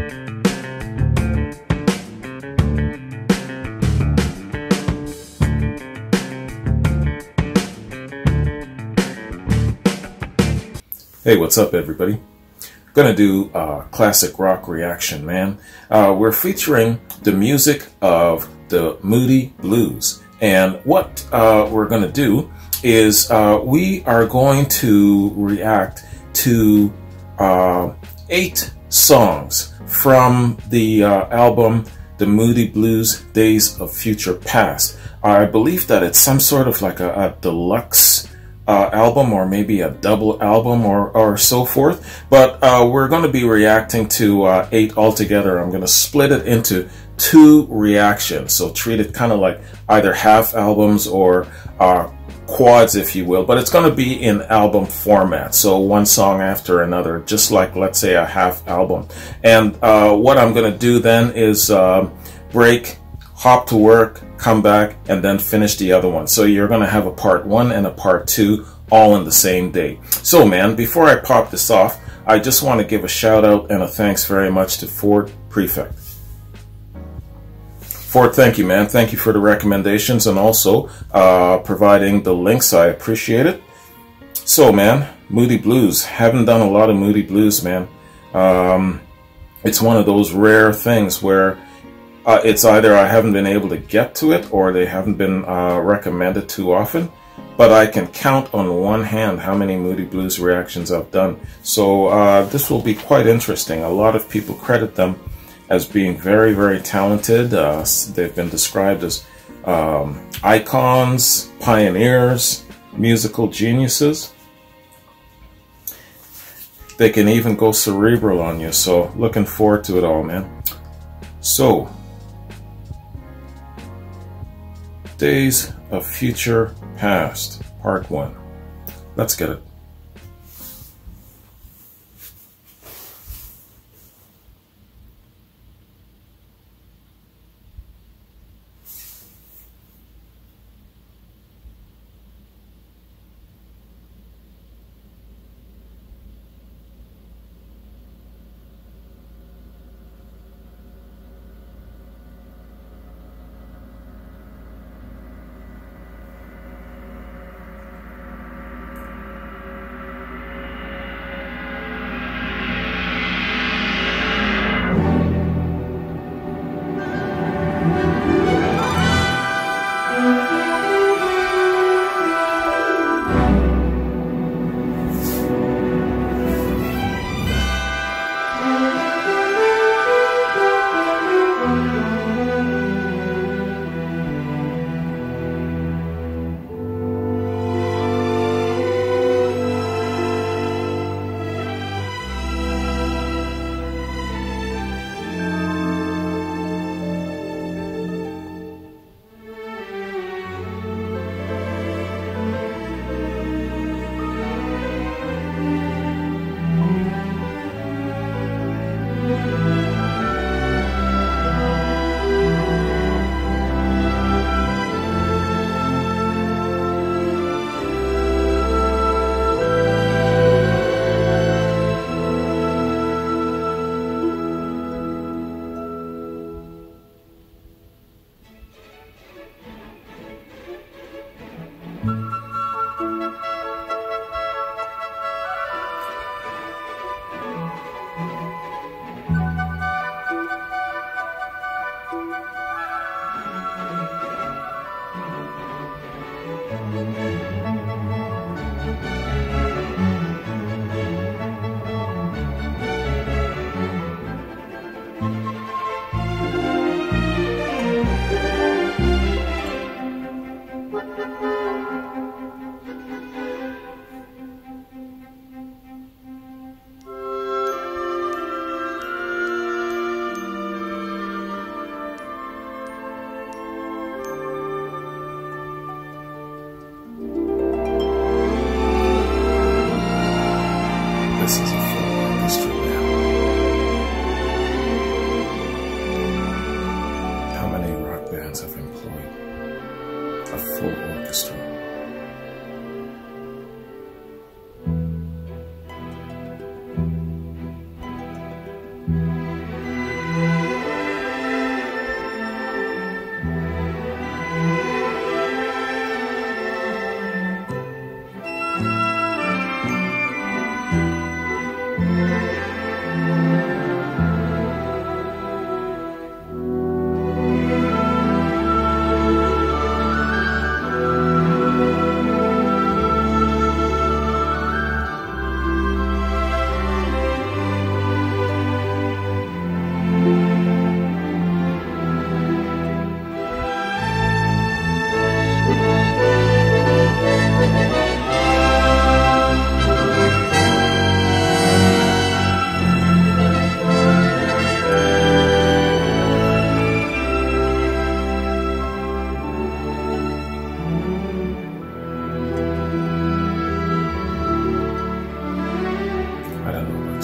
Hey, what's up, everybody? Gonna do a classic rock reaction, man. We're featuring the music of the Moody Blues. And what we're gonna do is we are going to react to 8 songs from the album The Moody Blues Days of Future Past. I believe that it's some sort of like a deluxe album, or maybe a double album, or so forth, but we're going to be reacting to 8 altogether. I'm going to split it into 2 reactions, so treat it kind of like either half albums or quads, if you will, but it's going to be in album format, so one song after another, just like, let's say, a half album. And what I'm going to do then is break, hop to work, come back, and then finish the other one. So you're going to have a part 1 and a part 2 all in the same day. So man, before I pop this off, I just want to give a shout out and a thanks very much to Ford Prefect. Ford, thank you, man. Thank you for the recommendations and also providing the links. I appreciate it. So man, Moody Blues. Haven't done a lot of Moody Blues, man. It's one of those rare things where it's either I haven't been able to get to it or they haven't been recommended too often, but I can count on one hand how many Moody Blues reactions I've done. So this will be quite interesting. A lot of people credit them as being very, very talented. They've been described as icons, pioneers, musical geniuses. They can even go cerebral on you, so looking forward to it all, man. So, Days of Future Past, Part 1. Let's get it.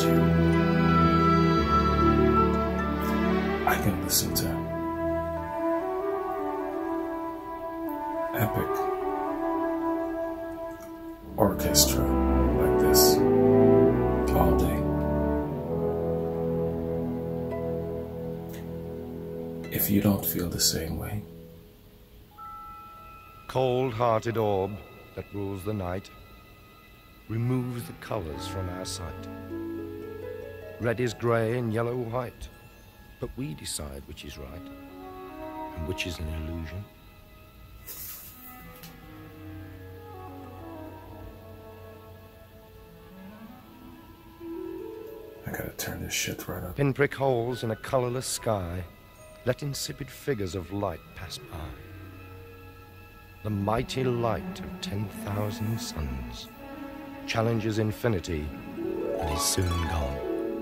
you. I can listen to epic orchestra like this all day. If you don't feel the same way. Cold-hearted orb that rules the night removes the colors from our sight. Red is gray and yellow white, but we decide which is right and which is an illusion. I gotta turn this shit right up. Pinprick holes in a colorless sky let insipid figures of light pass by. The mighty light of 10,000 suns challenges infinity and is soon gone.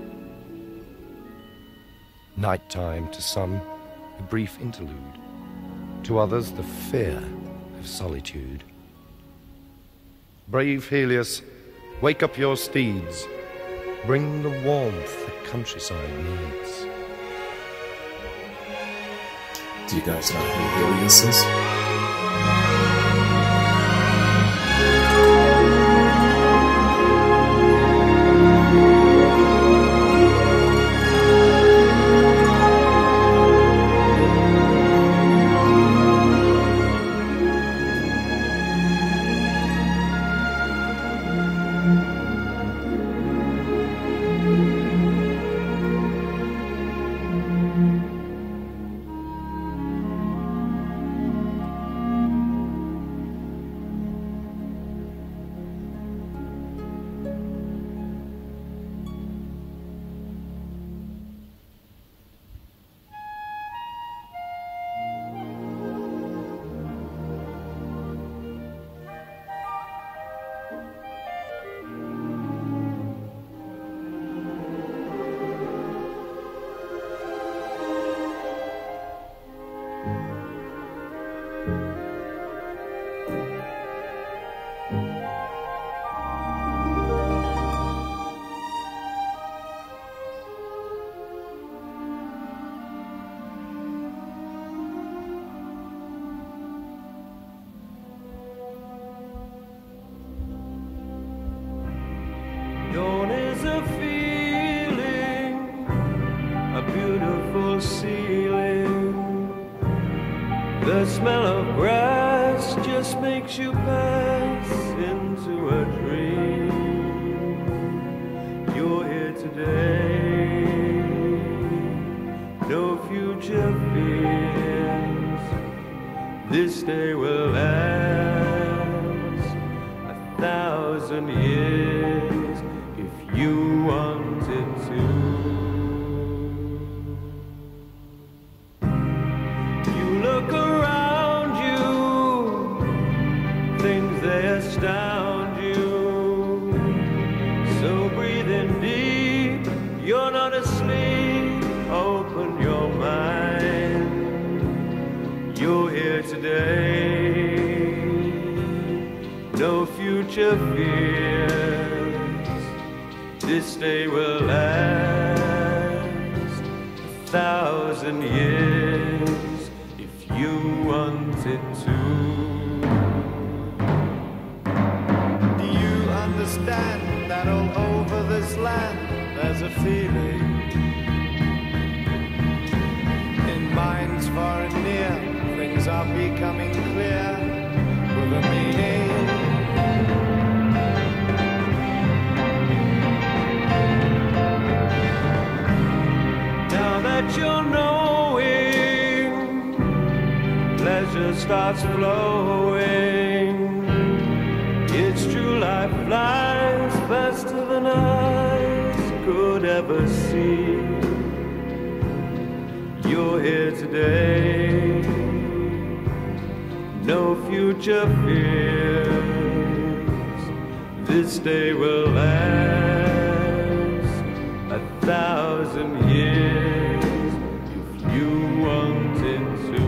Nighttime to some, a brief interlude. To others, the fear of solitude. Brave Helios, wake up your steeds. Bring the warmth the countryside needs. Do you guys know who Helios is? Dawn is a feeling, a beautiful ceiling. The smell of grass just makes you pass into a dream. You're here today, no future fears. This day will last 1,000 years. You wanted to. You look around you, things they astound you. So breathe in deep, you're not asleep. Open your mind. You're here today, no future fear. This day will last 1,000 years if you wanted to. Do you understand that all over this land there's a feeling? In minds far and near, things are becoming clear with a meaning. That you're knowing, pleasure starts flowing. It's true, life flies faster than eyes could ever see. You're here today, no future fears. This day will last 1,000 years. You wanted to.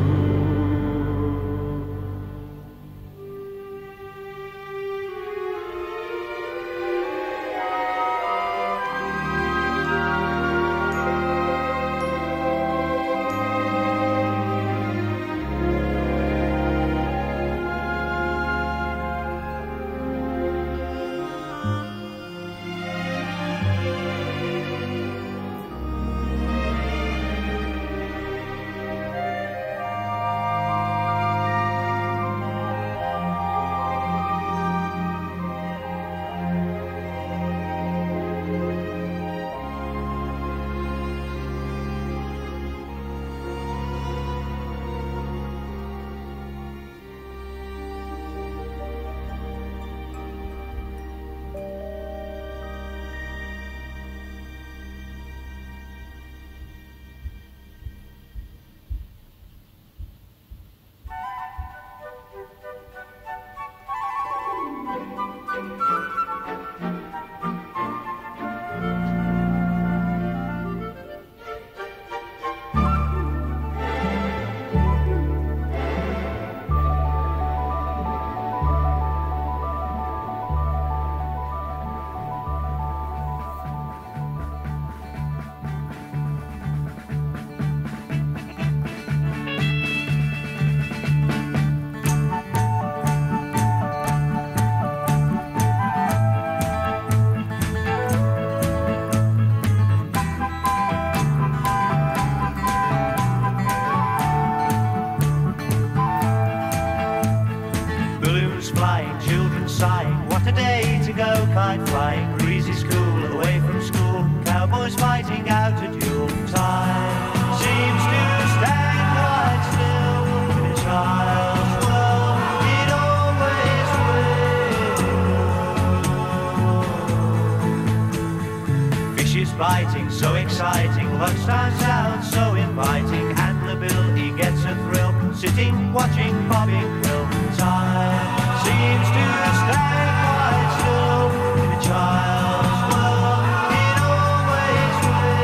is biting, so exciting, love stands out, so inviting, and the bill, he gets a thrill, sitting, watching, bobbing Bill. Time seems to stand quite still in a child's world, it always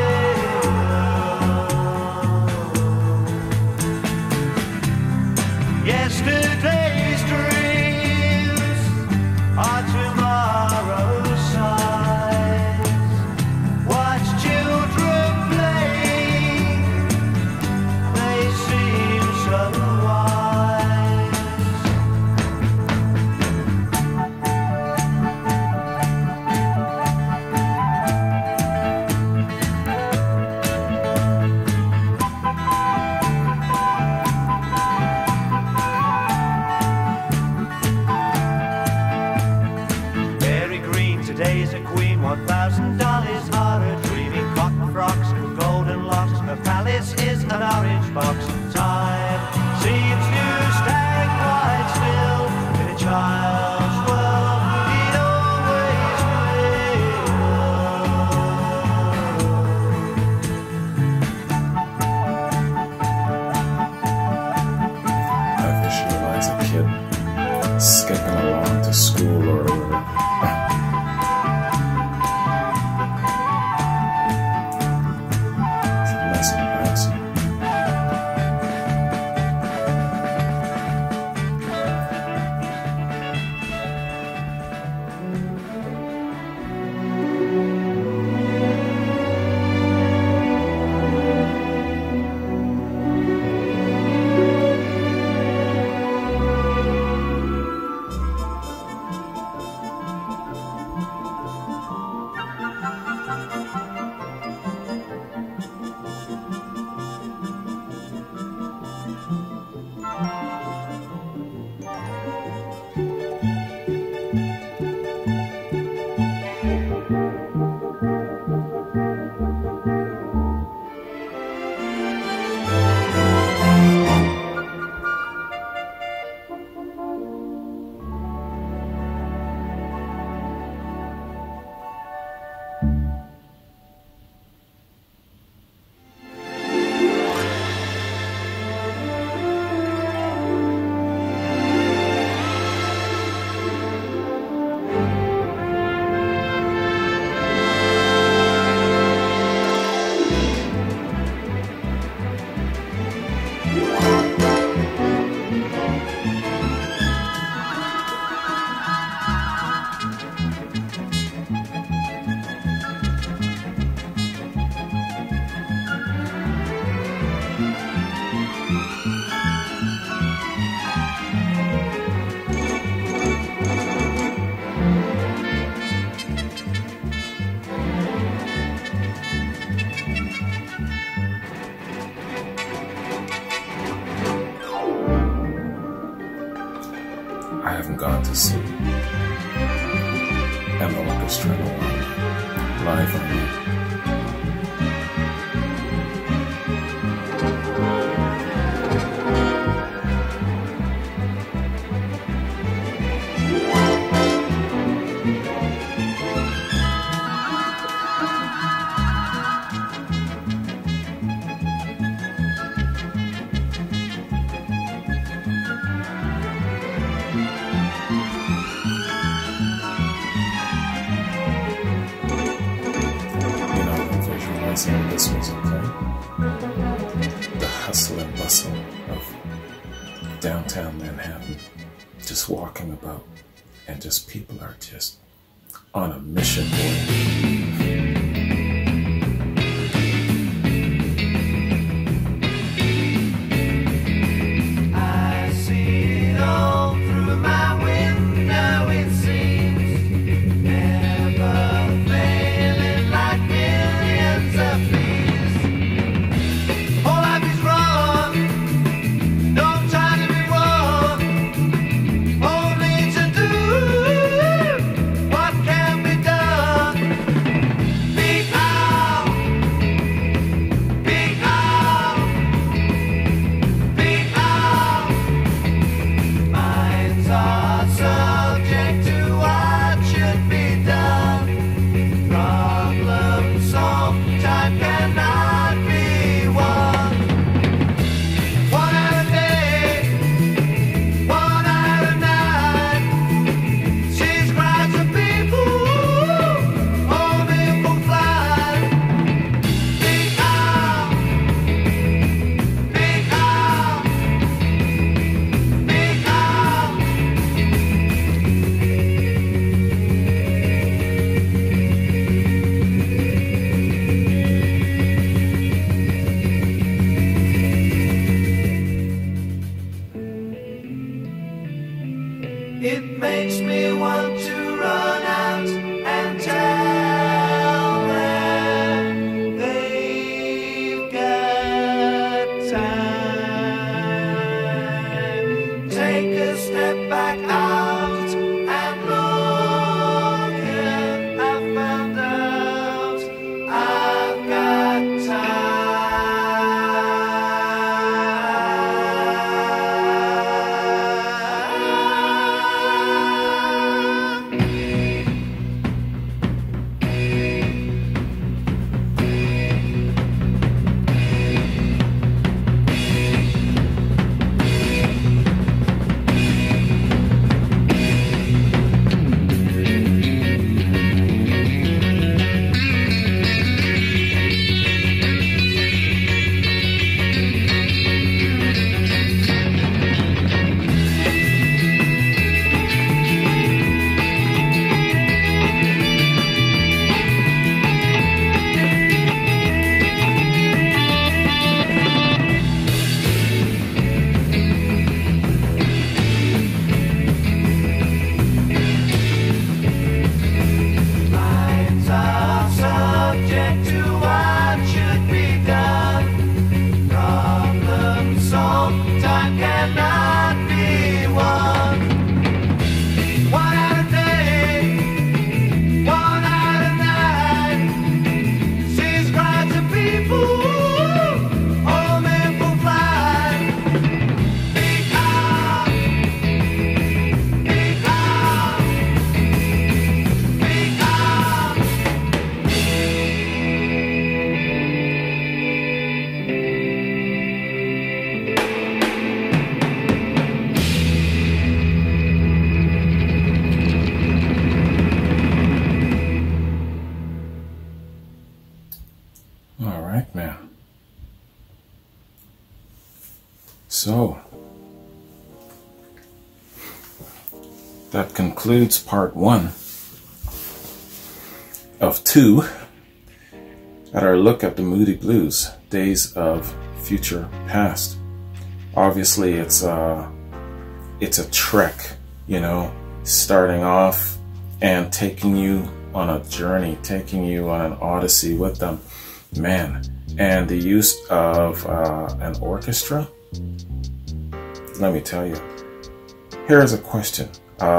will. Yesterday's dreams are tomorrow's sighs. Watch children play, they seem so wise. Mary Green, today's a queen, $1,000 are a dreaming, cotton frocks and golden locks, her palace is an orange box. Time seems to stand quite still in a child's world, it always I visualize a kid skipping along to school or whatever. It's a lesson perhaps. I haven't gone to sleep. And the orchestra no longer live on me. This was okay. The hustle and bustle of downtown Manhattan, just walking about, and just people are just on a mission, I see it all through my window, it seems, never failing like millions of thieves. All life is wrong, no time to be wrong, only to do what can be done. All right, man. So, that concludes part 1 of 2 at our look at the Moody Blues, Days of Future Past. Obviously, it's a trek, you know, starting off and taking you on a journey, taking you on an odyssey with them, man. And the use of an orchestra, let me tell you. Here's a question.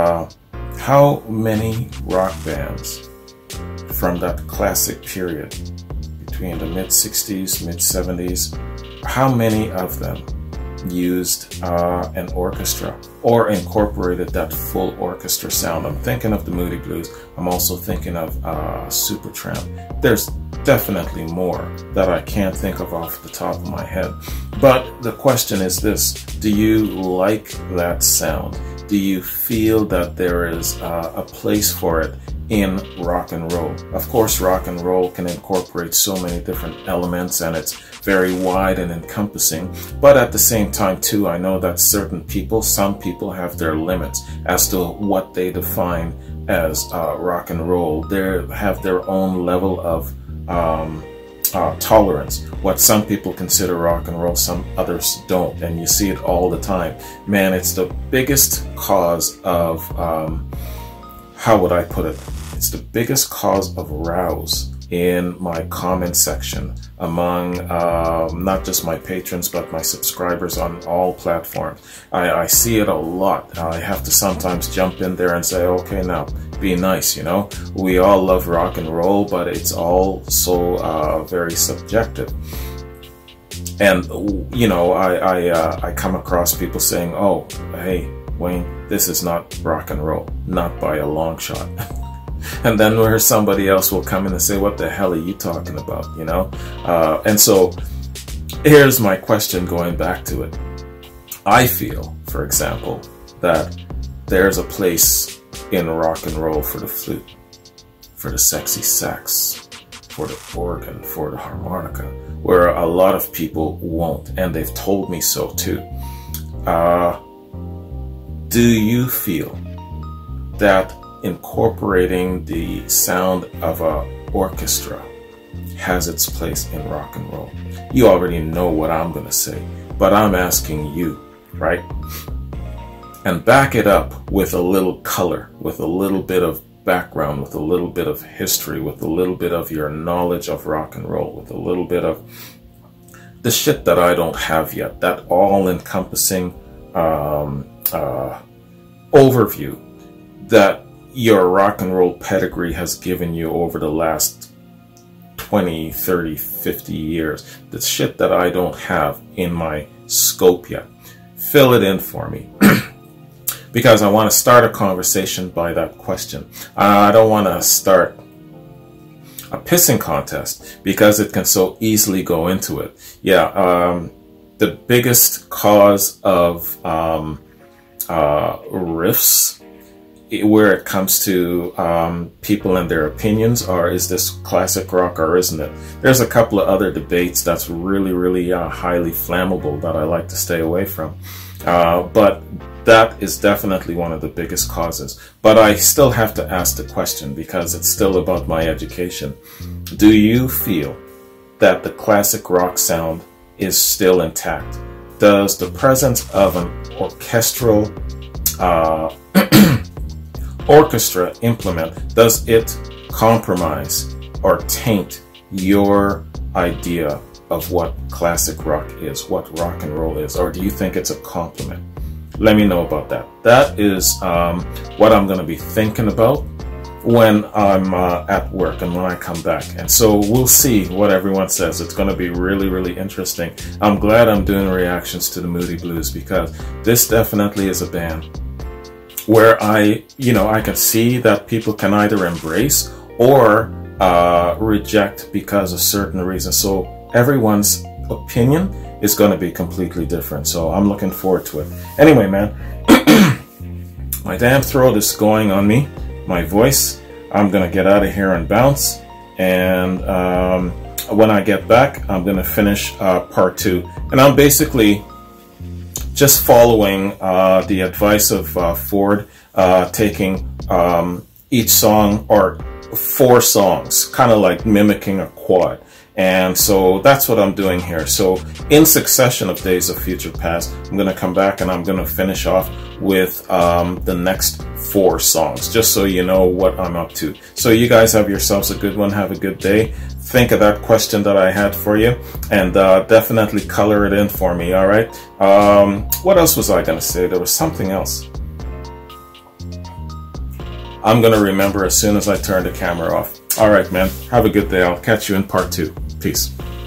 How many rock bands from that classic period between the mid-60s, mid-70s, how many of them used an orchestra or incorporated that full orchestra sound? I'm thinking of the Moody Blues. I'm also thinking of Supertramp. There's definitely more that I can't think of off the top of my head. But the question is this: do you like that sound? Do you feel that there is a place for it in rock and roll? Of course, rock and roll can incorporate so many different elements, and it's very wide and encompassing. But at the same time, too, I know that some people have their limits as to what they define as rock and roll. They have their own level of tolerance. What some people consider rock and roll, some others don't, and you see it all the time. Man, it's the biggest cause of, how would I put it? It's the biggest cause of rouse in my comment section among not just my patrons, but my subscribers on all platforms. I see it a lot. I have to sometimes jump in there and say, okay, now be nice, you know. We all love rock and roll, but it's all so very subjective. And you know, I come across people saying, oh, hey, Wayne, this is not rock and roll, not by a long shot. And then where somebody else will come in and say, what the hell are you talking about, you know? And so here's my question going back to it. I feel, for example, that there's a place in rock and roll for the flute, for the sexy sax, for the organ, for the harmonica, where a lot of people won't, and they've told me so too. Do you feel that incorporating the sound of an orchestra has its place in rock and roll? You already know what I'm going to say, but I'm asking you, right? And back it up with a little color, with a little bit of background, with a little bit of history, with a little bit of your knowledge of rock and roll, with a little bit of the shit that I don't have yet, that all-encompassing overview that your rock and roll pedigree has given you over the last 20, 30, 50 years. The shit that I don't have in my scope yet. Fill it in for me. Because I want to start a conversation by that question. I don't want to start a pissing contest because it can so easily go into it. Yeah, the biggest cause of riffs where it comes to people and their opinions are, is this classic rock or isn't it? There's a couple of other debates that's really highly flammable that I like to stay away from. But that is definitely one of the biggest causes. But I still have to ask the question because it's still about my education. Do you feel that the classic rock sound is still intact? Does the presence of an orchestral orchestra implement, does it compromise or taint your idea of what classic rock is, what rock and roll is, or do you think it's a compliment? Let me know about that. That is what I'm going to be thinking about when I'm at work and when I come back. And so we'll see what everyone says. It's going to be really interesting. I'm glad I'm doing reactions to the Moody Blues because this definitely is a band where I can see that people can either embrace or reject because of certain reasons. So everyone's opinion is going to be completely different. So I'm looking forward to it. Anyway, man, my damn throat is going on me. My voice. I'm going to get out of here and bounce. And when I get back, I'm going to finish part 2. And I'm basically just following the advice of Ford, taking each song, or 4 songs, kind of like mimicking a quad. And so that's what I'm doing here. So in succession of Days of Future Past, I'm going to come back and I'm going to finish off with the next 4 songs, just so you know what I'm up to. So you guys have yourselves a good one. Have a good day. Think of that question that I had for you, and definitely color it in for me, all right? What else was I going to say? There was something else. I'm going to remember as soon as I turn the camera off. All right, man. Have a good day. I'll catch you in part 2. Peace.